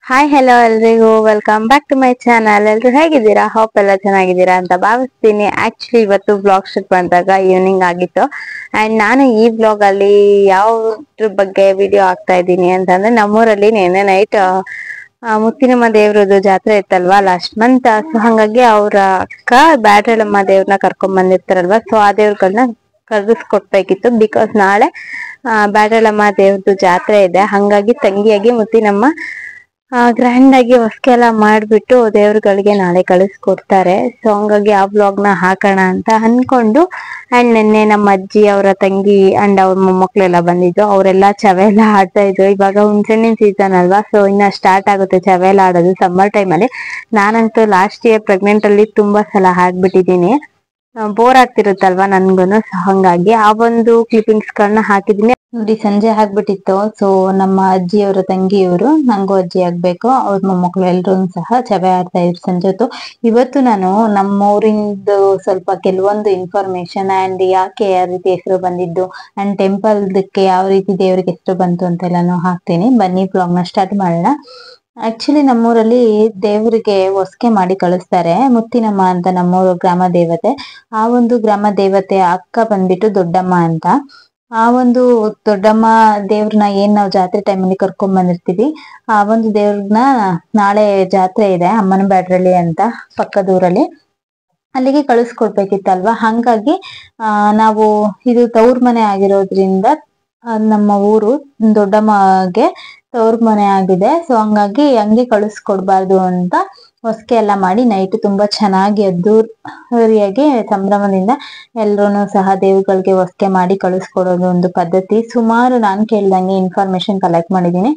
Hi hello ಎಲ್ರಿಗೂ welcome back to my channel. ಎಲ್ರು ಹೇಗಿದ್ದೀರಾ? ಹೋಪ್ ಎಲ್ಲ ಚೆನ್ನಾಗಿದ್ದೀರಾ ಅಂತ ಭಾವಿಸ್ತೀನಿ. ಆಕ್ಚುಲಿ ಇವತ್ತು ಬ್ಲಾಗ್ ಶೂಟ್ ಬಂದಾಗ ಈವ್ನಿಂಗ್ ಆಗಿತ್ತು ಅಂಡ್ ನಾನು ಈ ಬ್ಲಾಗ್ ಅಲ್ಲಿ ಯಾವ್ದ್ರ ಬಗ್ಗೆ ವಿಡಿಯೋ ಆಗ್ತಾ ಇದ್ದೀನಿ ಅಂತಂದ್ರೆ, ನಮ್ಮೂರಲ್ಲಿ ನೆನ್ನೆ ನೈಟ್ ಮುತ್ತಿನಮ್ಮ ದೇವ್ರದ್ದು ಜಾತ್ರೆ ಇತ್ತಲ್ವಾ ಲಾಸ್ಟ್ ಮಂತ್. ಸೊ ಹಂಗಾಗಿ ಅವ್ರ ಅಕ್ಕ ಬ್ಯಾಡ್ರಳಮ್ಮ ದೇವ್ರನ್ನ ಕರ್ಕೊಂಡ್ ಬಂದಿರ್ತಾರಲ್ವಾ, ಸೊ ಆ ದೇವ್ರಗಳನ್ನ ಕರ್ಗಿಸ್ಕೊಡ್ಬೇಕಿತ್ತು. ಬಿಕಾಸ್ ನಾಳೆ ಬ್ಯಾಡ್ರಳಮ್ಮ ದೇವ್ರದ್ದು ಜಾತ್ರೆ ಇದೆ. ಹಂಗಾಗಿ ತಂಗಿಯಾಗಿ ಮುತ್ತಿನಮ್ಮ ಗ್ರ್ಯಾಂಡ್ ಆಗಿ ಹೊಸ್ಕೆ ಎಲ್ಲ ಮಾಡ್ಬಿಟ್ಟು ದೇವ್ರಗಳಿಗೆ ನಾಳೆ ಕಳಿಸ್ಕೊಡ್ತಾರೆ. ಸೊ ಹಂಗಾಗಿ ಆ ಬ್ಲಾಗ್ ನ ಹಾಕೋಣ ಅಂತ ಅನ್ಕೊಂಡು, ಅಂಡ್ ನಿನ್ನೆ ನಮ್ಮ ಅಜ್ಜಿ ಅವರ ತಂಗಿ ಅಂಡ್ ಅವ್ರ ಮೊಮ್ಮಕ್ಳೆಲ್ಲ ಬಂದಿದ್ರು. ಅವರೆಲ್ಲ ಚವೆ ಎಲ್ಲ ಆಡ್ತಾ ಇದ್ರು. ಇವಾಗ ಹುಣ್ಸೆಹಣ್ಣಿನ ಸೀಸನ್ ಅಲ್ವಾ, ಸೊ ಇನ್ನ ಸ್ಟಾರ್ಟ್ ಆಗುತ್ತೆ ಚವೆ ಎಲ್ಲ ಆಡೋದು ಸಮ್ಮರ್ ಟೈಮ್ ಅಲ್ಲಿ. ನಾನಂತೂ ಲಾಸ್ಟ್ ಇಯರ್ ಪ್ರೆಗ್ನೆಂಟ್ ಅಲ್ಲಿ ತುಂಬಾ ಸಲ ಹಾಡ್ಬಿಟ್ಟಿದೀನಿ. ಬೋರ್ ಆಗ್ತಿರುತ್ತಲ್ವಾ ನನ್ಗೂನು. ಸೊ ಹಂಗಾಗಿ ಆ ಒಂದು ಕ್ಲಿಪಿಂಗ್ಸ್ ಗಳನ್ನ ಹಾಕಿದೀನಿ ನೋಡಿ. ಸಂಜೆ ಆಗ್ಬಿಟ್ಟಿತ್ತು. ಸೊ ನಮ್ಮ ಅಜ್ಜಿಯವರ ತಂಗಿಯವರು, ನಂಗೂ ಅಜ್ಜಿ ಆಗ್ಬೇಕು, ಅವ್ರ ಮೊಮ್ಮಕ್ಳು ಎಲ್ರೂ ಸಹ ಚವೆ ಆಡ್ತಾ ಇದ್ರು ಸಂಜೆ ಹೊತ್ತು. ಇವತ್ತು ನಾನು ನಮ್ಮೂರಿಂದು ಸ್ವಲ್ಪ ಕೆಲವೊಂದು ಇನ್ಫಾರ್ಮೇಶನ್ ಅಂಡ್ ಯಾಕೆ ಯಾವ ರೀತಿ ಹೆಸರು ಬಂದಿದ್ದು ಅಂಡ್ ಟೆಂಪಲ್ದಕ್ಕೆ ಯಾವ ರೀತಿ ದೇವ್ರಿಗೆ ಹೆಸರು ಬಂತು ಅಂತೆಲ್ಲಾನು ಹಾಕ್ತೀನಿ. ಬನ್ನಿ ಬ್ಲಾಗ್ ನ ಸ್ಟಾರ್ಟ್ ಮಾಡೋಣ. ಆಕ್ಚುಲಿ ನಮ್ಮೂರಲ್ಲಿ ದೇವರಿಗೆ ಹೊಸ್ಕೆ ಮಾಡಿ ಕಳಿಸ್ತಾರೆ. ಮುತ್ತಿನಮ್ಮ ಅಂತ ನಮ್ಮೂರು ಗ್ರಾಮ ದೇವತೆ. ಆ ಒಂದು ಗ್ರಾಮ ದೇವತೆ ಅಕ್ಕ ಬಂದ್ಬಿಟ್ಟು ದೊಡ್ಡಮ್ಮ ಅಂತ. ಆ ಒಂದು ದೊಡ್ಡಮ್ಮ ದೇವ್ರನ್ನ ಏನ್ ನಾವು ಜಾತ್ರೆ ಟೈಮಲ್ಲಿ ಕರ್ಕೊಂಡ್ ಬಂದಿರ್ತೀವಿ, ಆ ಒಂದು ದೇವ್ರನ್ನ ನಾಳೆ ಜಾತ್ರೆ ಇದೆ ಅಮ್ಮನ ಬ್ಯಾಡ್ರಳ್ಳಿ ಅಂತ ಪಕ್ಕದೂರಲ್ಲಿ, ಅಲ್ಲಿಗೆ ಕಳಿಸ್ಕೊಡ್ಬೇಕಿತ್ತಲ್ವಾ. ಹಂಗಾಗಿ ನಾವು ಇದು ತವ್ರ ಮನೆ ಆಗಿರೋದ್ರಿಂದ ನಮ್ಮ ಊರು ದೊಡ್ಡಮ್ಮಗೆ ತವ್ರ ಮನೆ ಆಗಿದೆ. ಸೊ ಹಂಗಾಗಿ ಹಂಗೆ ಕಳಿಸ್ಕೊಡ್ಬಾರ್ದು ಅಂತ ಹೊಸ್ಕೆ ಎಲ್ಲ ಮಾಡಿ ನೈಟ್ ತುಂಬಾ ಚೆನ್ನಾಗಿ ಅದ್ದೂರಿಯಾಗಿ ಸಂಭ್ರಮದಿಂದ ಎಲ್ರೂ ಸಹ ದೇವ್ಗಳಿಗೆ ಹೊಸ್ಕೆ ಮಾಡಿ ಕಳಿಸ್ಕೊಡೋದು ಒಂದು ಪದ್ಧತಿ. ಸುಮಾರು ನಾನ್ ಕೇಳ್ದಂಗೆ ಇನ್ಫಾರ್ಮೇಶನ್ ಕಲೆಕ್ಟ್ ಮಾಡಿದೀನಿ.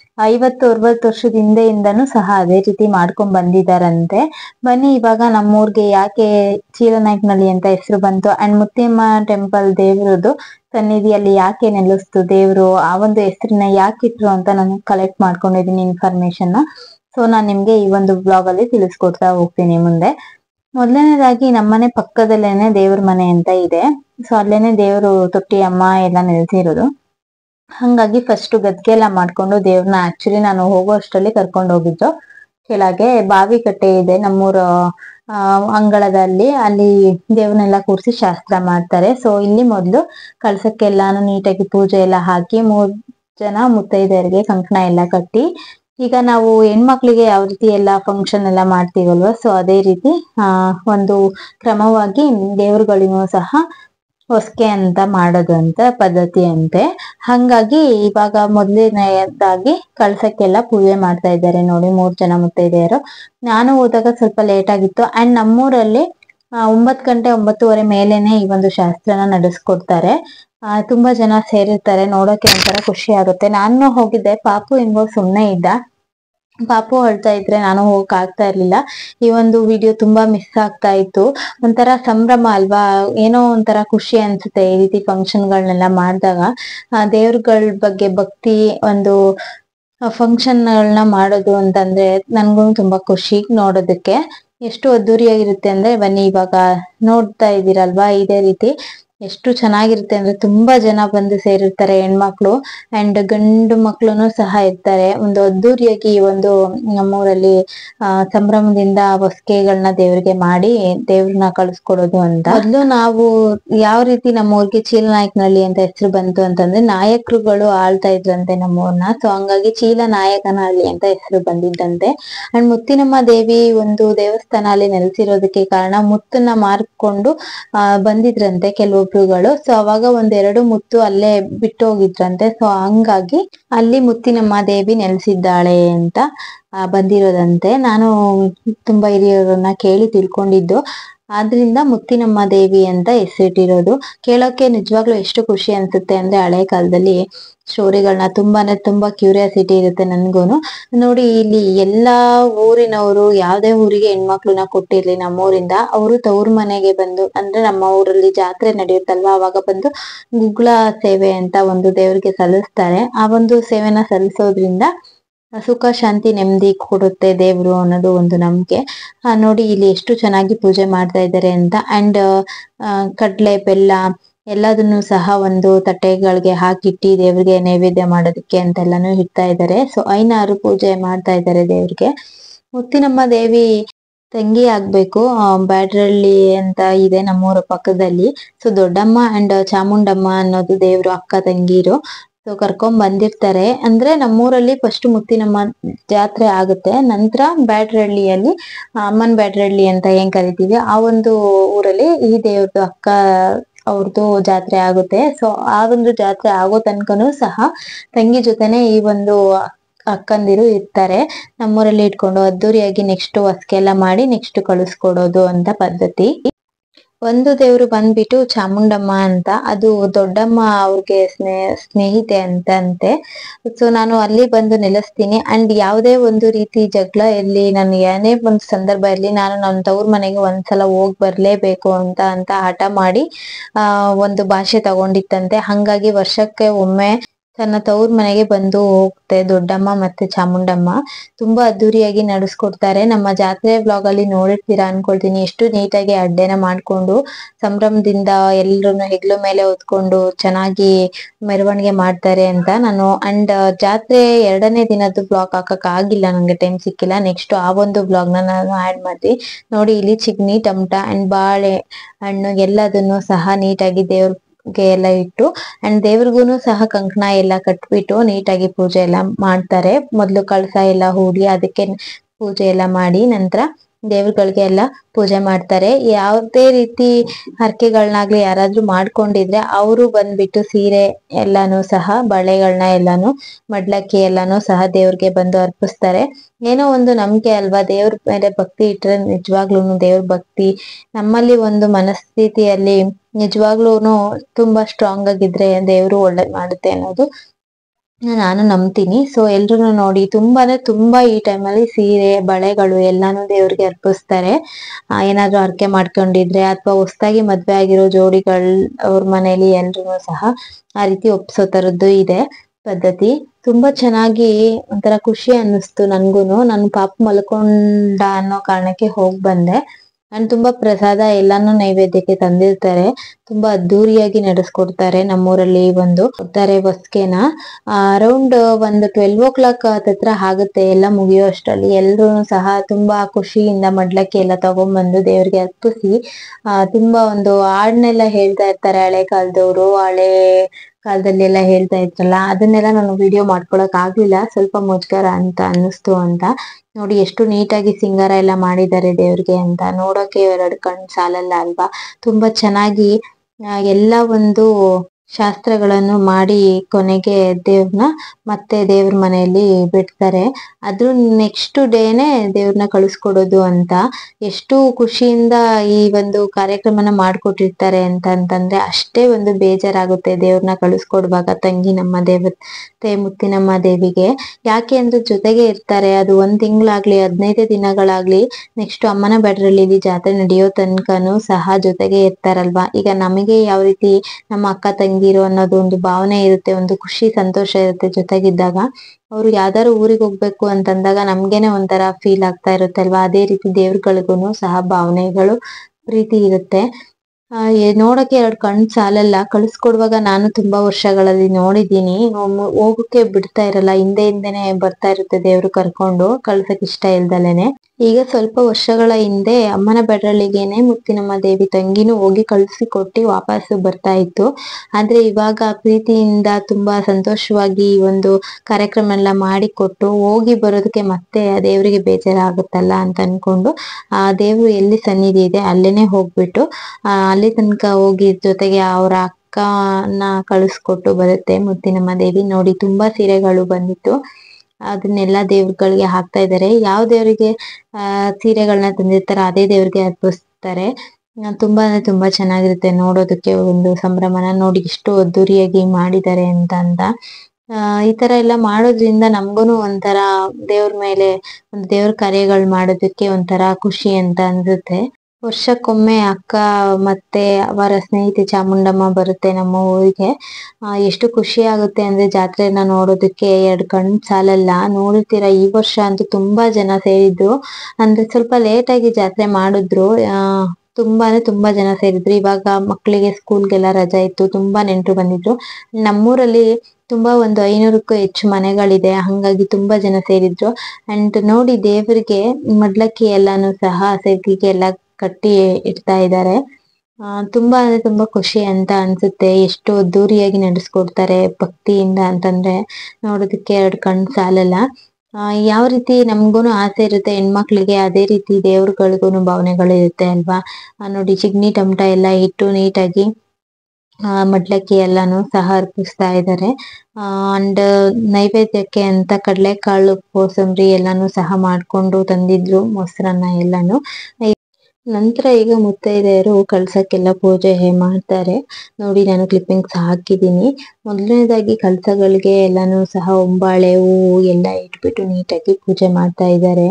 50-60 ವರ್ಷದ ಹಿಂದೆಯಿಂದನೂ ಸಹ ಅದೇ ರೀತಿ ಮಾಡ್ಕೊಂಡ್ ಬಂದಿದಾರಂತೆ. ಬನ್ನಿ ಇವಾಗ ನಮ್ಮೂರ್ಗೆ ಯಾಕೆ ಚೀಲನಾಯಕನಹಳ್ಳಿ ಅಂತ ಹೆಸರು ಬಂತು ಅಂಡ್ ಮುತ್ತಿಯಮ್ಮ ಟೆಂಪಲ್ ದೇವ್ರದ್ದು ಸನ್ನಿಧಿಯಲ್ಲಿ ಯಾಕೆ ನೆಲೆಸ್ತು ದೇವ್ರು, ಆ ಒಂದು ಹೆಸರನ್ನ ಯಾಕಿಟ್ರು ಅಂತ ನಾನು ಕಲೆಕ್ಟ್ ಮಾಡ್ಕೊಂಡಿದೀನಿ ಇನ್ಫಾರ್ಮೇಶನ್. ಸೊ ನಾನ್ ನಿಮ್ಗೆ ಈ ಒಂದು ಬ್ಲಾಗ್ ಅಲ್ಲಿ ತಿಳಿಸ್ಕೊಡ್ತಾ ಹೋಗ್ತೀನಿ ಮುಂದೆ. ಮೊದಲನೇದಾಗಿ ನಮ್ಮನೆ ಪಕ್ಕದಲ್ಲೇನೆ ದೇವ್ರ ಮನೆ ಅಂತ ಇದೆ. ಸೊ ಅಲ್ಲೇನೆ ದೇವ್ರು ತೊಟ್ಟಿ ಅಮ್ಮ ಎಲ್ಲ ನೆಲೆಸಿರೋದು. ಹಂಗಾಗಿ ಫಸ್ಟ್ ಗದ್ಗೆ ಎಲ್ಲ ಮಾಡ್ಕೊಂಡು ದೇವ್ರನ್ನ ಆಕ್ಚುಲಿ ನಾನು ಹೋಗೋ ಅಷ್ಟರಲ್ಲಿ ಕರ್ಕೊಂಡು ಹೋಗಿದ್ದು. ಕೆಳಗೆ ಬಾವಿ ಕಟ್ಟೆ ಇದೆ ನಮ್ಮೂರ ಅಂಗಳದಲ್ಲಿ, ಅಲ್ಲಿ ದೇವ್ರನ್ನೆಲ್ಲ ಕೂರಿಸಿ ಶಾಸ್ತ್ರ ಮಾಡ್ತಾರೆ. ಸೊ ಇಲ್ಲಿ ಮೊದ್ಲು ಕಳ್ಸಕ್ಕೆಲ್ಲಾನು ನೀಟಾಗಿ ಪೂಜೆ ಎಲ್ಲ ಹಾಕಿ 3 ಜನ ಮುತ್ತೈದೆಯರಿಗೆ ಕಂಕಣ ಎಲ್ಲ ಕಟ್ಟಿ, ಈಗ ನಾವು ಹೆಣ್ಮಕ್ಳಿಗೆ ಯಾವ ರೀತಿ ಎಲ್ಲ ಫಂಕ್ಷನ್ ಎಲ್ಲ ಮಾಡ್ತೀವಲ್ವ, ಸೊ ಅದೇ ರೀತಿ ಒಂದು ಕ್ರಮವಾಗಿ ದೇವ್ರುಗಳಿಗೂ ಸಹ ಹೊಸ್ಕೆ ಅಂತ ಮಾಡೋದು ಅಂತ ಪದ್ಧತಿ ಅಂತೆ. ಹಂಗಾಗಿ ಇವಾಗ ಮೊದಲನೇದಾಗಿ ಕಳ್ಸಕ್ಕೆಲ್ಲ ಪೂಜೆ ಮಾಡ್ತಾ ಇದ್ದಾರೆ ನೋಡಿ 3 ಜನ ಮುತ್ತೈದೆಯರು. ನಾನು ಹೋದಾಗ ಸ್ವಲ್ಪ ಲೇಟ್ ಆಗಿತ್ತು ಅಂಡ್ ನಮ್ಮೂರಲ್ಲಿ 9 ಗಂಟೆ 9:30 ಮೇಲೇನೆ ಈ ಒಂದು ಶಾಸ್ತ್ರನ ನಡೆಸ್ಕೊಡ್ತಾರೆ. ತುಂಬಾ ಜನ ಸೇರಿರ್ತಾರೆ, ನೋಡೋಕೆ ಒಂಥರ ಖುಷಿ ಆಗುತ್ತೆ. ನಾನು ಹೋಗಿದ್ದೆ, ಪಾಪು ಹೆಂಗೋ ಸುಮ್ನೆ ಇದ್ದ. ಪಾಪು ಅಳ್ತಾ ಇದ್ರೆ ನಾನು ಹೋಗಕ್ ಆಗ್ತಾ ಇರ್ಲಿಲ್ಲ. ಈ ಒಂದು ವಿಡಿಯೋ ತುಂಬಾ ಮಿಸ್ ಆಗ್ತಾ ಇತ್ತು. ಒಂಥರ ಸಂಭ್ರಮ ಅಲ್ವಾ, ಏನೋ ಒಂಥರ ಖುಷಿ ಅನ್ಸುತ್ತೆ ಈ ರೀತಿ ಫಂಕ್ಷನ್ ಗಳನ್ನೆಲ್ಲ ಮಾಡಿದಾಗ. ದೇವ್ರಗಳ ಬಗ್ಗೆ ಭಕ್ತಿ, ಒಂದು ಫಂಕ್ಷನ್ ಗಳನ್ನ ಮಾಡೋದು ಅಂತಂದ್ರೆ ನನ್ಗೂ ತುಂಬಾ ಖುಷಿ ನೋಡೋದಕ್ಕೆ. ಎಷ್ಟು ಅದ್ದೂರಿಯಾಗಿರುತ್ತೆ ಅಂದ್ರೆ ಬನ್ನಿ ಇವಾಗ ನೋಡ್ತಾ ಇದ್ದೀರಲ್ವಾ, ಇದೇ ರೀತಿ ಎಷ್ಟು ಚೆನ್ನಾಗಿರುತ್ತೆ ಅಂದ್ರೆ ತುಂಬಾ ಜನ ಬಂದು ಸೇರಿರ್ತಾರೆ, ಹೆಣ್ಮಕ್ಳು ಅಂಡ್ ಗಂಡು ಮಕ್ಳುನು ಸಹ ಇರ್ತಾರೆ. ಒಂದು ಅದ್ದೂರಿಯಾಗಿ ಈ ಒಂದು ನಮ್ಮೂರಲ್ಲಿ ಸಂಭ್ರಮದಿಂದ ಹೊಸ್ಕೆಗಳನ್ನ ದೇವ್ರಿಗೆ ಮಾಡಿ ದೇವ್ರನ್ನ ಕಳಿಸ್ಕೊಡೋದು ಅಂತ. ಮೊದ್ಲು ನಾವು ಯಾವ ರೀತಿ ನಮ್ಮೂರ್ಗೆ ಚೀಲನಾಯಕನಹಳ್ಳಿ ಅಂತ ಹೆಸರು ಬಂತು ಅಂತಂದ್ರೆ, ನಾಯಕರುಗಳು ಆಳ್ತಾ ಇದ್ರಂತೆ ನಮ್ಮೂರ್ನ. ಸೊ ಹಂಗಾಗಿ ಚೀಲನಾಯಕನಹಳ್ಳಿ ಅಂತ ಹೆಸರು ಬಂದಿದ್ದಂತೆ. ಅಂಡ್ ಮುತ್ತಿನಮ್ಮ ದೇವಿ ಒಂದು ದೇವಸ್ಥಾನ ಅಲ್ಲಿ ನೆಲೆಸಿರೋದಕ್ಕೆ ಕಾರಣ, ಮುತ್ತನ್ನ ಮಾರ್ಕೊಂಡು ಬಂದಿದ್ರಂತೆ ಕೆಲವೊಬ್ರುಗಳು. ಸೊ ಅವಾಗ 1-2 ಮುತ್ತು ಅಲ್ಲೇ ಬಿಟ್ಟು ಹೋಗಿದ್ರಂತೆ. ಸೊ ಹಂಗಾಗಿ ಅಲ್ಲಿ ಮುತ್ತಿನಮ್ಮ ದೇವಿ ನೆಲೆಸಿದ್ದಾಳೆ ಅಂತ ಬಂದಿರೋದಂತೆ. ನಾನು ತುಂಬಾ ಹಿರಿಯರನ್ನ ಕೇಳಿ ತಿಳ್ಕೊಂಡಿದ್ದು. ಆದ್ರಿಂದ ಮುತ್ತಿನಮ್ಮ ದೇವಿ ಅಂತ ಹೆಸರಿಟ್ಟಿರೋದು. ಕೇಳೋಕೆ ನಿಜವಾಗ್ಲೂ ಎಷ್ಟು ಖುಷಿ ಅನ್ಸುತ್ತೆ ಅಂದ್ರೆ, ಹಳೆ ಕಾಲದಲ್ಲಿ ಸ್ಟೋರಿಗಳನ್ನ ತುಂಬಾ ಕ್ಯೂರಿಯಾಸಿಟಿ ಇರುತ್ತೆ ನನ್ಗೂನು. ನೋಡಿ ಇಲ್ಲಿ ಎಲ್ಲಾ ಊರಿನವರು ಯಾವ್ದೇ ಊರಿಗೆ ಹೆಣ್ಮಕ್ಳನ್ನ ಕೊಟ್ಟಿರ್ಲಿ ನಮ್ಮೂರಿಂದ, ಅವರು ತವ್ರ ಮನೆಗೆ ಬಂದು, ಅಂದ್ರೆ ನಮ್ಮ ಊರಲ್ಲಿ ಜಾತ್ರೆ ನಡೆಯುತ್ತಲ್ವಾ ಅವಾಗ ಬಂದು ಗುಗ್ಗಳ ಸೇವೆ ಅಂತ ಒಂದು ದೇವ್ರಿಗೆ ಸಲ್ಲಿಸ್ತಾರೆ. ಆ ಒಂದು ಸೇವೆನ ಸಲ್ಲಿಸೋದ್ರಿಂದ ಸುಖ ಶಾಂತಿ ನೆಮ್ಮದಿ ಕೊಡುತ್ತೆ ದೇವ್ರು ಅನ್ನೋದು ಒಂದು ನಂಬಿಕೆ. ನೋಡಿ ಇಲ್ಲಿ ಎಷ್ಟು ಚೆನ್ನಾಗಿ ಪೂಜೆ ಮಾಡ್ತಾ ಇದ್ದಾರೆ ಅಂತ. ಅಂಡ್ ಕಡ್ಲೆ ಬೆಲ್ಲ ಎಲ್ಲದನ್ನು ಸಹ ಒಂದು ತಟ್ಟೆಗಳಿಗೆ ಹಾಕಿಟ್ಟಿ ದೇವ್ರಿಗೆ ನೈವೇದ್ಯ ಮಾಡೋದಕ್ಕೆ ಅಂತೆಲ್ಲಾನು ಇಡ್ತಾ ಇದ್ದಾರೆ. ಸೊ ಐನಾರು ಪೂಜೆ ಮಾಡ್ತಾ ಇದ್ದಾರೆ ದೇವ್ರಿಗೆ. ಮುತ್ತಿನಮ್ಮ ದೇವಿ ತಂಗಿ ಆಗ್ಬೇಕು. ಬ್ಯಾಡ್ರಳ್ಳಿ ಅಂತ ಇದೆ ನಮ್ಮೂರ ಪಕ್ಕದಲ್ಲಿ. ಸೊ ದೊಡ್ಡಮ್ಮ ಅಂಡ್ ಚಾಮುಂಡಮ್ಮ ಅನ್ನೋದು ದೇವ್ರು ಅಕ್ಕ ತಂಗಿರು. ಸೊ ಕರ್ಕೊಂಡ್ ಬಂದಿರ್ತಾರೆ. ಅಂದ್ರೆ ನಮ್ಮೂರಲ್ಲಿ ಫಸ್ಟ್ ಮುತ್ತಿನಮ್ಮ ಜಾತ್ರೆ ಆಗುತ್ತೆ, ನಂತರ ಬ್ಯಾಡ್ರಳ್ಳಿಯಲ್ಲಿ ಅಮ್ಮನ್ ಬ್ಯಾಡ್ರಳ್ಳಿ ಅಂತ ಏನ್ ಕರಿತೀವಿ ಆ ಒಂದು ಊರಲ್ಲಿ ಈ ದೇವ್ರದ್ದು ಅಕ್ಕ ಅವ್ರದ್ದು ಜಾತ್ರೆ ಆಗುತ್ತೆ. ಸೊ ಆ ಒಂದು ಜಾತ್ರೆ ಆಗೋ ತನಕನೂ ಸಹ ತಂಗಿ ಜೊತೆನೆ ಈ ಒಂದು ಅಕ್ಕಂದಿರು ಇರ್ತಾರೆ. ನಮ್ಮೂರಲ್ಲಿ ಇಟ್ಕೊಂಡು ಅದ್ದೂರಿಯಾಗಿ ನೆಕ್ಸ್ಟ್ ಹೊಸ್ಕೆ ಎಲ್ಲ ಮಾಡಿ ನೆಕ್ಸ್ಟ್ ಕಳಿಸ್ಕೊಡೋದು ಅಂತ ಪದ್ಧತಿ. ಒಂದು ದೇವ್ರು ಬಂದ್ಬಿಟ್ಟು ಚಾಮುಂಡಮ್ಮ ಅಂತ, ಅದು ದೊಡ್ಡಮ್ಮ ಅವ್ರಿಗೆ ಸ್ನೇಹಿತೆ ಅಂತೆ. ಸೊ ನಾನು ಅಲ್ಲಿ ಬಂದು ನೆಲೆಸ್ತೀನಿ. ಅಂಡ್ ಯಾವುದೇ ಒಂದು ರೀತಿ ಜಗಳ ಇರ್ಲಿ, ನಾನು ಏನೇ ಒಂದು ಸಂದರ್ಭ ಇರ್ಲಿ, ನಾನು ನನ್ನ ತವ್ರ ಮನೆಗೆ ಒಂದ್ಸಲ ಹೋಗ್ ಬರ್ಲೇಬೇಕು ಅಂತ ಹಠ ಮಾಡಿ ಒಂದು ಭಾಷೆ ತಗೊಂಡಿತ್ತಂತೆ. ಹಂಗಾಗಿ ವರ್ಷಕ್ಕೆ ಒಮ್ಮೆ ತನ್ನ ತವ್ರ ಮನೆಗೆ ಬಂದು ಹೋಗುತ್ತೆ ದೊಡ್ಡಮ್ಮ ಮತ್ತೆ ಚಾಮುಂಡಮ್ಮ. ತುಂಬಾ ಅದ್ದೂರಿಯಾಗಿ ನಡೆಸ್ಕೊಡ್ತಾರೆ. ನಮ್ಮ ಜಾತ್ರೆ ಬ್ಲಾಗ್ ಅಲ್ಲಿ ನೋಡಿರ್ತೀರಾ ಅನ್ಕೊಳ್ತೀನಿ, ಎಷ್ಟು ನೀಟಾಗಿ ಅಡ್ಡೆನ ಮಾಡ್ಕೊಂಡು ಸಂಭ್ರಮದಿಂದ ಎಲ್ರೂನು ಹೆಗ್ಲು ಮೇಲೆ ಹೊತ್ಕೊಂಡು ಚೆನ್ನಾಗಿ ಮೆರವಣಿಗೆ ಮಾಡ್ತಾರೆ ಅಂತ. ನಾನು ಅಂಡ್ ಜಾತ್ರೆ 2ನೇ ದಿನದ್ದು ಬ್ಲಾಗ್ ಹಾಕಕ್ ಆಗಿಲ್ಲ, ನಂಗೆ ಟೈಮ್ ಸಿಕ್ಕಿಲ್ಲ. ನೆಕ್ಸ್ಟ್ ಆ ಒಂದು ಬ್ಲಾಗ್ ನಾನು ಆಡ್ ಮಾಡ್ತೀನಿ ನೋಡಿ. ಇಲ್ಲಿ ಚಿಗ್ನಿ, ಟಮಟ ಅಂಡ್ ಬಾಳೆ ಹಣ್ಣು ಎಲ್ಲದನ್ನು ಸಹ ನೀಟಾಗಿ ದೇವ್ರಿಗೆ ಎಲ್ಲ ಇಟ್ಟು ಅಂಡ್ ದೇವ್ರಿಗೂನು ಸಹ ಕಂಕಣ ಎಲ್ಲ ಕಟ್ಬಿಟ್ಟು ನೀಟಾಗಿ ಪೂಜೆ ಎಲ್ಲ ಮಾಡ್ತಾರೆ. ಮೊದ್ಲು ಕಳಸ ಎಲ್ಲ ಹೂಡಿ ಅದಕ್ಕೆ ಪೂಜೆ ಎಲ್ಲ ಮಾಡಿ ನಂತರ ದೇವ್ರುಗಳಿಗೆ ಎಲ್ಲ ಪೂಜೆ ಮಾಡ್ತಾರೆ. ಯಾವುದೇ ರೀತಿ ಹರಕೆಗಳನ್ನಾಗ್ಲಿ ಯಾರಾದ್ರೂ ಮಾಡ್ಕೊಂಡಿದ್ರೆ ಅವರು ಬಂದ್ಬಿಟ್ಟು ಸೀರೆ ಎಲ್ಲಾನು ಸಹ ಬಳೆಗಳನ್ನ ಎಲ್ಲಾನು ಮಡ್ಲಕ್ಕಿ ಎಲ್ಲಾನು ಸಹ ದೇವ್ರಿಗೆ ಬಂದು ಅರ್ಪಿಸ್ತಾರೆ. ಏನೋ ಒಂದು ನಂಬಿಕೆ ಅಲ್ವಾ, ದೇವ್ರ ಮೇಲೆ ಭಕ್ತಿ ಇಟ್ರೆ ನಿಜವಾಗ್ಲೂನು ದೇವ್ರ ಭಕ್ತಿ ನಮ್ಮಲ್ಲಿ ಒಂದು ಮನಸ್ಥಿತಿಯಲ್ಲಿ ನಿಜವಾಗ್ಲೂನು ತುಂಬಾ ಸ್ಟ್ರಾಂಗ್ ಆಗಿದ್ರೆ ದೇವ್ರು ಒಳ್ಳೇದ್ ಮಾಡುತ್ತೆ ಅನ್ನೋದು ನಾನು ನಂಬ್ತೀನಿ. ಸೊ ಎಲ್ರು ನೋಡಿ ತುಂಬಾ ಈ ಟೈಮಲ್ಲಿ ಸೀರೆ ಬಳೆಗಳು ಎಲ್ಲಾನು ದೇವ್ರಿಗೆ ಅರ್ಪಿಸ್ತಾರೆ. ಏನಾದ್ರೂ ಹರಕೆ ಮಾಡ್ಕೊಂಡಿದ್ರೆ ಅಥವಾ ಹೊಸದಾಗಿ ಮದ್ವೆ ಆಗಿರೋ ಜೋಡಿಗಳ್ ಅವ್ರ ಮನೇಲಿ ಎಲ್ರು ಸಹ ಆ ರೀತಿ ಒಪ್ಸೋ ತರದ್ದು ಇದೆ ಪದ್ಧತಿ. ತುಂಬಾ ಚೆನ್ನಾಗಿ ಒಂಥರ ಖುಷಿ ಅನ್ನಿಸ್ತು ನನ್ಗೂನು. ನನ್ ಪಾಪ ಮಲ್ಕೊಂಡ ಅನ್ನೋ ಕಾರಣಕ್ಕೆ ಹೋಗ್ ಬಂದೆ. ಅಂಡ್ ತುಂಬಾ ಪ್ರಸಾದ ಎಲ್ಲಾನು ನೈವೇದ್ಯಕ್ಕೆ ತಂದಿರ್ತಾರೆ. ತುಂಬಾ ಅದ್ದೂರಿಯಾಗಿ ನಡೆಸ್ಕೊಡ್ತಾರೆ. ನಮ್ಮೂರಲ್ಲಿ ಒಂದು ಹೊಸ್ಕೆನ ಅರೌಂಡ್ ಒಂದು 12 o'clock ಹತ್ರ ಆಗುತ್ತೆ ಎಲ್ಲ ಮುಗಿಯೋ ಅಷ್ಟ್ರಲ್ಲಿ. ಎಲ್ರು ಸಹ ತುಂಬಾ ಖುಷಿಯಿಂದ ಮಡ್ಲಕ್ಕಿ ಎಲ್ಲ ತಗೊಂಡ್ಬಂದು ದೇವ್ರಿಗೆ ಅರ್ಪಿಸಿ ತುಂಬಾ ಒಂದು ಹಾಡ್ನೆಲ್ಲ ಹೇಳ್ತಾ ಇರ್ತಾರೆ ಹಳೆ ಕಾಲದವ್ರು. ಹಳೆ ಕಾಲದಲ್ಲಿ ಎಲ್ಲ ಹೇಳ್ತಾ ಇದ್ರಲ್ಲ, ಅದನ್ನೆಲ್ಲ ನಾನು ವಿಡಿಯೋ ಮಾಡ್ಕೊಳಕ್ ಆಗ್ಲಿಲ್ಲ, ಸ್ವಲ್ಪ ಮುಜುಗರ ಅಂತ ಅನ್ನಿಸ್ತು ಅಂತ. ನೋಡಿ ಎಷ್ಟು ನೀಟಾಗಿ ಸಿಂಗಾರ ಎಲ್ಲ ಮಾಡಿದ್ದಾರೆ ದೇವ್ರಿಗೆ ಅಂತ. ನೋಡೋಕೆ 2 ಕಣ್ ಸಾಲಲ್ಲ ಅಲ್ವಾ. ತುಂಬಾ ಚೆನ್ನಾಗಿ ಎಲ್ಲ ಒಂದು ಶಾಸ್ತ್ರಗಳನ್ನು ಮಾಡಿ ಕೊನೆಗೆ ದೇವ್ರನ್ನ ಮತ್ತೆ ದೇವ್ರ ಮನೆಯಲ್ಲಿ ಬಿಡ್ತಾರೆ. ಅದ್ರ ನೆಕ್ಸ್ಟ್ ಡೇನೆ ದೇವ್ರನ್ನ ಕಳಿಸ್ಕೊಡೋದು ಅಂತ. ಎಷ್ಟು ಖುಷಿಯಿಂದ ಈ ಒಂದು ಕಾರ್ಯಕ್ರಮನ ಮಾಡ್ಕೊಟ್ಟಿರ್ತಾರೆ ಅಂತಂದ್ರೆ ಅಷ್ಟೇ ಒಂದು ಬೇಜಾರಾಗುತ್ತೆ ದೇವ್ರನ್ನ ಕಳಿಸ್ಕೊಡುವಾಗ ತಂಗಿ ನಮ್ಮ ದೇವತೆ ಮುತ್ತಿನಮ್ಮ ದೇವಿಗೆ. ಯಾಕೆ ಅಂದ್ರೆ ಜೊತೆಗೆ ಇರ್ತಾರೆ. ಅದು 1 ತಿಂಗಳಾಗ್ಲಿ 15 ದಿನಗಳಾಗ್ಲಿ ನೆಕ್ಸ್ಟ್ ಅಮ್ಮನ ಬ್ಯಾಡ್ರಳ್ಳಿಲಿ ಜಾತ್ರೆ ನಡೆಯೋ ತನಕನೂ ಸಹ ಜೊತೆಗೆ ಇರ್ತಾರಲ್ವಾ. ಈಗ ನಮಗೆ ಯಾವ ರೀತಿ ನಮ್ಮ ಅಕ್ಕ ತಂಗಿರು ಅನ್ನೋದು ಒಂದು ಭಾವನೆ ಇರುತ್ತೆ, ಒಂದು ಖುಷಿ ಸಂತೋಷ ಇರುತ್ತೆ ಜೊತೆಗಿದ್ದಾಗ. ಅವ್ರು ಯಾವ್ದಾರು ಊರಿಗೆ ಹೋಗ್ಬೇಕು ಅಂತಂದಾಗ ನಮ್ಗೇನೆ ಒಂಥರ ಫೀಲ್ ಆಗ್ತಾ ಇರುತ್ತೆ ಅಲ್ವಾ. ಅದೇ ರೀತಿ ದೇವ್ರುಗಳಿಗೂನು ಸಹ ಭಾವನೆಗಳು ಪ್ರೀತಿ ಇರುತ್ತೆ. ನೋಡಕ್ಕೆ 2 ಕಣ್ ಸಾಲಲ್ಲ. ಕಳಿಸ್ಕೊಡುವಾಗ ನಾನು ತುಂಬಾ ವರ್ಷಗಳಲ್ಲಿ ನೋಡಿದೀನಿ. ಹೋಗಕ್ಕೆ ಬಿಡ್ತಾ ಇರಲ್ಲ, ಹಿಂದೆನೆ ಬರ್ತಾ ಇರುತ್ತೆ ದೇವ್ರು ಕರ್ಕೊಂಡು ಕಳ್ಸಕ್ ಇಷ್ಟ ಇಲ್ದಲೇನೆ. ಈಗ ಸ್ವಲ್ಪ ವರ್ಷಗಳ ಹಿಂದೆ ಅಮ್ಮನ ಬ್ಯಾಡ್ರಳ್ಳಿಗೇನೆ ಮುತ್ತಿನಮ್ಮ ದೇವಿ ತಂಗಿನೂ ಹೋಗಿ ಕಳ್ಸಿ ಕೊಟ್ಟು ವಾಪಸ್ಸು ಬರ್ತಾ ಇತ್ತು. ಆದ್ರೆ ಇವಾಗ ಪ್ರೀತಿಯಿಂದ ತುಂಬಾ ಸಂತೋಷವಾಗಿ ಈ ಒಂದು ಕಾರ್ಯಕ್ರಮ ಎಲ್ಲ ಮಾಡಿಕೊಟ್ಟು ಹೋಗಿ ಬರೋದಕ್ಕೆ ಮತ್ತೆ ದೇವ್ರಿಗೆ ಬೇಜಾರಾಗುತ್ತಲ್ಲ ಅಂತ ಅನ್ಕೊಂಡು ಆ ದೇವ್ರು ಎಲ್ಲಿ ಸನ್ನಿಧಿ ಇದೆ ಅಲ್ಲೇನೆ ಹೋಗ್ಬಿಟ್ಟು ಅಲ್ಲಿ ತನಕ ಹೋಗಿ ಜೊತೆಗೆ ಅವ್ರ ಅಕ್ಕನ ಕಳಿಸ್ಕೊಟ್ಟು ಬರುತ್ತೆ ಮುತ್ತಿನಮ್ಮ ದೇವಿ. ನೋಡಿ ತುಂಬಾ ಸೀರೆಗಳು ಬಂದಿತ್ತು, ಅದನ್ನೆಲ್ಲಾ ದೇವ್ರುಗಳಿಗೆ ಹಾಕ್ತಾ ಇದ್ದಾರೆ. ಯಾವ ದೇವರಿಗೆ ಸೀರೆಗಳನ್ನ ತಂದಿರ್ತಾರೆ ಅದೇ ದೇವ್ರಿಗೆ ಅರ್ಪಿಸ್ತಾರೆ. ತುಂಬಾ ಅಂದ್ರೆ ತುಂಬಾ ಚೆನ್ನಾಗಿರುತ್ತೆ ನೋಡೋದಕ್ಕೆ ಒಂದು ಸಂಭ್ರಮನ. ನೋಡಿ ಎಷ್ಟು ಅದ್ದೂರಿಯಾಗಿ ಮಾಡಿದ್ದಾರೆ ಅಂತ. ಈ ತರ ಎಲ್ಲ ಮಾಡೋದ್ರಿಂದ ನಮ್ಗೂನು ಒಂಥರ ದೇವ್ರ ಮೇಲೆ ಒಂದು ದೇವ್ರ ಕಾರ್ಯಗಳು ಮಾಡೋದಕ್ಕೆ ಒಂಥರ ಖುಷಿ ಅಂತ ಅನ್ಸುತ್ತೆ. ವರ್ಷಕ್ಕೊಮ್ಮೆ ಅಕ್ಕ ಮತ್ತೆ ಅವರ ಸ್ನೇಹಿತೆ ಚಾಮುಂಡಮ್ಮ ಬರುತ್ತೆ ನಮ್ಮ ಊರಿಗೆ. ಎಷ್ಟು ಖುಷಿ ಆಗುತ್ತೆ ಅಂದ್ರೆ ಜಾತ್ರೆನ ನೋಡೋದಕ್ಕೆ 2 ಕಣ್ ಸಾಲಲ್ಲ. ನೋಡಿರ್ತೀರಾ ಈ ವರ್ಷ ಅಂತೂ ತುಂಬಾ ಜನ ಸೇರಿದ್ರು. ಅಂದ್ರೆ ಸ್ವಲ್ಪ ಲೇಟ್ ಆಗಿ ಜಾತ್ರೆ ಮಾಡಿದ್ರು. ತುಂಬಾ ಜನ ಸೇರಿದ್ರು. ಇವಾಗ ಮಕ್ಕಳಿಗೆ ಸ್ಕೂಲ್ಗೆಲ್ಲ ರಜಾ ಇತ್ತು, ತುಂಬಾ ನೆಂಟರು ಬಂದಿದ್ರು. ನಮ್ಮೂರಲ್ಲಿ ತುಂಬಾ ಒಂದು 500ಕ್ಕೂ ಹೆಚ್ಚು ಮನೆಗಳಿದೆ, ಹಂಗಾಗಿ ತುಂಬಾ ಜನ ಸೇರಿದ್ರು. ಅಂಡ್ ನೋಡಿ ದೇವರಿಗೆ ಮಡ್ಲಕ್ಕಿ ಎಲ್ಲಾನು ಸಹ ಸೆರ್ಗಿಗೆ ಎಲ್ಲ ಕಟ್ಟಿ ಇಡ್ತಾ ಇದ್ದಾರೆ. ತುಂಬಾ ಅಂದ್ರೆ ತುಂಬಾ ಖುಷಿ ಅಂತ ಅನ್ಸುತ್ತೆ. ಎಷ್ಟು ಅದ್ದೂರಿಯಾಗಿ ನಡೆಸ್ಕೊಡ್ತಾರೆ ಭಕ್ತಿಯಿಂದ ಅಂತಂದ್ರೆ ನೋಡೋದಕ್ಕೆ 2 ಕಣ್ ಸಾಲಲ್ಲ. ಯಾವ ರೀತಿ ನಮ್ಗೂನು ಆಸೆ ಇರುತ್ತೆ ಹೆಣ್ಮಕ್ಳಿಗೆ, ಅದೇ ರೀತಿ ದೇವ್ರುಗಳಿಗೂನು ಭಾವನೆಗಳು ಇರುತ್ತೆ ಅಲ್ವಾ. ನೋಡಿ ಚಿಗ್ನಿ ಟಮಟ ಎಲ್ಲ ಇಟ್ಟು ನೀಟಾಗಿ ಮಡ್ಲಕ್ಕಿ ಎಲ್ಲಾನು ಸಹ ಅರ್ಪಿಸ್ತಾ ಇದ್ದಾರೆ. ಅಂಡ್ ನೈವೇದ್ಯಕ್ಕೆ ಅಂತ ಕಡಲೆಕಾಳು ಕೋಸಂಬರಿ ಎಲ್ಲಾನು ಸಹ ಮಾಡ್ಕೊಂಡು ತಂದಿದ್ರು, ಮೊಸರನ್ನ ಎಲ್ಲಾನು. ನಂತರ ಈಗ ಮುತ್ತೈದೆಯರು ಕಳ್ಸಕ್ಕೆಲ್ಲ ಪೂಜೆ ಮಾಡ್ತಾರೆ. ನೋಡಿ ನಾನು ಕ್ಲಿಪ್ಪಿಂಗ್ಸ್ ಹಾಕಿದೀನಿ. ಮೊದಲನೇದಾಗಿ ಕಳಸಗಳಿಗೆ ಎಲ್ಲಾನು ಸಹ ಹೊಂಬಾಳೆ ಹೂವು ಎಲ್ಲ ಇಟ್ಬಿಟ್ಟು ನೀಟಾಗಿ ಪೂಜೆ ಮಾಡ್ತಾ ಇದ್ದಾರೆ.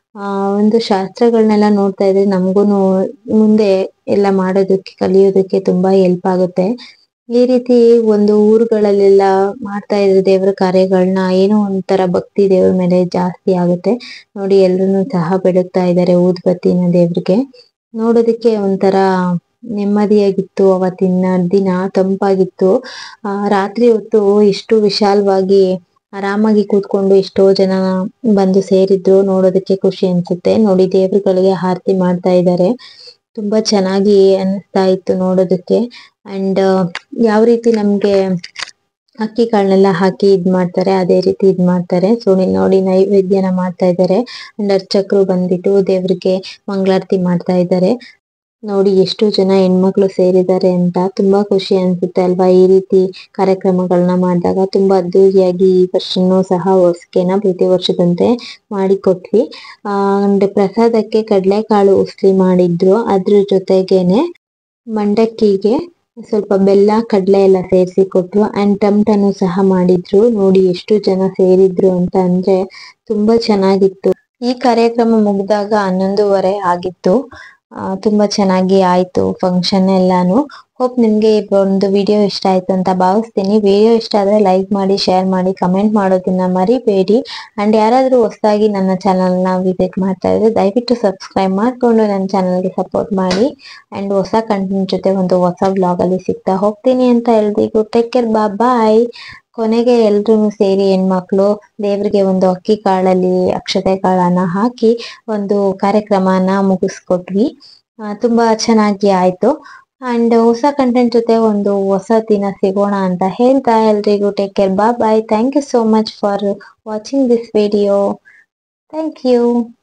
ಒಂದು ಶಾಸ್ತ್ರಗಳನ್ನೆಲ್ಲ ನೋಡ್ತಾ ಇದ್ರೆ ನಮ್ಗೂನು ಮುಂದೆ ಎಲ್ಲ ಮಾಡೋದಕ್ಕೆ ಕಲಿಯೋದಕ್ಕೆ ತುಂಬಾ ಹೆಲ್ಪ್ ಆಗುತ್ತೆ. ಈ ರೀತಿ ಒಂದು ಊರುಗಳಲ್ಲೆಲ್ಲ ಮಾಡ್ತಾ ಇದ್ರೆ ದೇವರ ಕಾರ್ಯಗಳನ್ನ ಏನೋ ಒಂಥರ ಭಕ್ತಿ ದೇವ್ರ ಮೇಲೆ ಜಾಸ್ತಿ ಆಗುತ್ತೆ. ನೋಡಿ ಎಲ್ರು ಸಹ ಬೆಳಗ್ತಾ ಇದ್ದಾರೆ ಊದ್ಬತ್ತಿನ ದೇವ್ರಿಗೆ. ನೋಡೋದಕ್ಕೆ ಒಂಥರ ನೆಮ್ಮದಿಯಾಗಿತ್ತು. ಅವತ್ತಿನ ದಿನ ತಂಪಾಗಿತ್ತು. ರಾತ್ರಿ ಹೊತ್ತು ಎಷ್ಟು ವಿಶಾಲವಾಗಿ ಆರಾಮಾಗಿ ಕೂತ್ಕೊಂಡು ಎಷ್ಟೋ ಜನ ಬಂದು ಸೇರಿದ್ರು, ನೋಡೋದಕ್ಕೆ ಖುಷಿ ಅನ್ಸುತ್ತೆ. ನೋಡಿ ದೇವರುಗಳಿಗೆ ಆರತಿ ಮಾಡ್ತಾ ಇದ್ದಾರೆ, ತುಂಬಾ ಚೆನ್ನಾಗಿ ಅನಿಸ್ತಾ ಇತ್ತು ನೋಡೋದಕ್ಕೆ. ಅಂಡ್ ಯಾವ ರೀತಿ ನಮ್ಗೆ ಅಕ್ಕಿ ಕಾಳನ್ನೆಲ್ಲ ಹಾಕಿ ಇದ್ ಮಾಡ್ತಾರೆ ಅದೇ ರೀತಿ ಇದ್ ಮಾಡ್ತಾರೆ. ಸೊ ನೋಡಿ ನೈವೇದ್ಯನ ಮಾಡ್ತಾ ಇದ್ದಾರೆ. ಅಂಡ್ ಅರ್ಚಕರು ಬಂದ್ಬಿಟ್ಟು ದೇವ್ರಿಗೆ ಮಂಗಳಾರತಿ ಮಾಡ್ತಾ ಇದ್ದಾರೆ. ನೋಡಿ ಎಷ್ಟು ಜನ ಹೆಣ್ಮಕ್ಳು ಸೇರಿದ್ದಾರೆ ಅಂತ ತುಂಬಾ ಖುಷಿ ಅನ್ಸುತ್ತೆ ಅಲ್ವಾ. ಈ ರೀತಿ ಕಾರ್ಯಕ್ರಮಗಳನ್ನ ಮಾಡಿದಾಗ ತುಂಬಾ ಅದ್ದೂರಿಯಾಗಿ ಈ ವರ್ಷನೂ ಸಹ ಹೊಸ್ಕೆನ ಪ್ರತಿ ವರ್ಷದಂತೆ ಮಾಡಿಕೊಟ್ವಿ. ಅಂಡ್ ಪ್ರಸಾದಕ್ಕೆ ಕಡಲೆಕಾಳು ಉಸ್ಲಿ ಮಾಡಿದ್ರು, ಅದ್ರ ಜೊತೆಗೇನೆ ಮಂಡಕ್ಕಿಗೆ ಸ್ವಲ್ಪ ಬೆಲ್ಲ ಕಡಲೆ ಎಲ್ಲ ಸೇರಿಸಿ ಕೊಟ್ರು. ಅಂಡ್ ಟಮಟನು ಸಹ ಮಾಡಿದ್ರು. ನೋಡಿ ಎಷ್ಟು ಜನ ಸೇರಿದ್ರು ಅಂತ ಅಂದ್ರೆ ತುಂಬಾ ಚೆನ್ನಾಗಿತ್ತು. ಈ ಕಾರ್ಯಕ್ರಮ ಮುಗಿದಾಗ 11:30 ಆಗಿತ್ತು. ತುಂಬಾ ಚೆನ್ನಾಗಿ ಆಯ್ತು ಫಂಕ್ಷನ್ ಎಲ್ಲಾನು. ಹೋಪ್ ನಿಮ್ಗೆ ಈ ಒಂದು ವಿಡಿಯೋ ಇಷ್ಟ ಆಯ್ತು ಅಂತ ಭಾವಿಸ್ತೀನಿ. ವಿಡಿಯೋ ಇಷ್ಟ ಆದ್ರೆ ಲೈಕ್ ಮಾಡಿ, ಶೇರ್ ಮಾಡಿ, ಕಮೆಂಟ್ ಮಾಡೋದನ್ನ ಮರಿಬೇಡಿ. ಅಂಡ್ ಯಾರಾದ್ರೂ ಹೊಸದಾಗಿ ನನ್ನ ಚಾನಲ್ ನ ವಿಸಿಟ್ ಮಾಡ್ತಾ ಇದ್ರೆ ದಯವಿಟ್ಟು ಸಬ್ಸ್ಕ್ರೈಬ್ ಮಾಡ್ಕೊಂಡು ನನ್ನ ಚಾನಲ್ಗೆ ಸಪೋರ್ಟ್ ಮಾಡಿ. ಅಂಡ್ ಹೊಸ ಕಂಟೆಂಟ್ ಜೊತೆ ಒಂದು ಹೊಸ ವ್ಲಾಗ್ ಅಲ್ಲಿ ಸಿಗ್ತಾ ಹೋಗ್ತೀನಿ ಅಂತ ಎಲ್ರಿಗೂ ಟೇಕ್ ಕೇರ್, ಬಾಯ್. ಕೊನೆಗೆ ಎಲ್ರು ಸೇರಿ ಹೆಣ್ಮಕ್ಳು ದೇವ್ರಿಗೆ ಒಂದು ಅಕ್ಕಿ ಕಾಳಲ್ಲಿ ಅಕ್ಷತೆ ಕಾಳನ್ನ ಹಾಕಿ ಒಂದು ಕಾರ್ಯಕ್ರಮನ ಮುಗಿಸ್ಕೊಟ್ವಿ. ತುಂಬಾ ಚೆನ್ನಾಗಿ ಆಯ್ತು. ಅಂಡ್ ಹೊಸ ಕಂಟೆಂಟ್ ಜೊತೆ ಒಂದು ಹೊಸ ದಿನ ಸಿಗೋಣ ಅಂತ ಹೇಳ್ತಾ ಎಲ್ರಿಗೂ take care, bye. Thank you so much for watching this video. Thank you.